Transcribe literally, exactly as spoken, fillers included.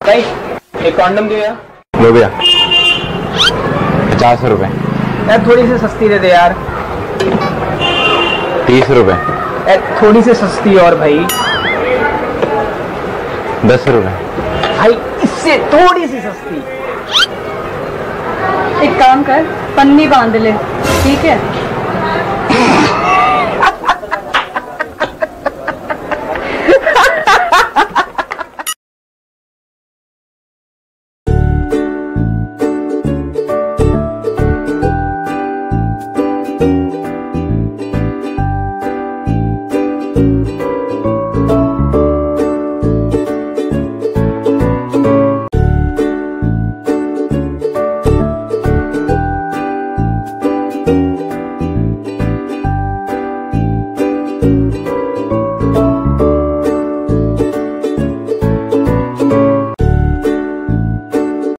भाई एक कॉन्डम दो यार। लो भैया पचास रुपए। यार थोड़ी सी सस्ती दे दे यार। तीस रुपए। यार थोड़ी सी सस्ती और भाई। दस रुपए। भाई इससे थोड़ी सी सस्ती। एक काम कर, पन्नी बांध ले, ठीक है?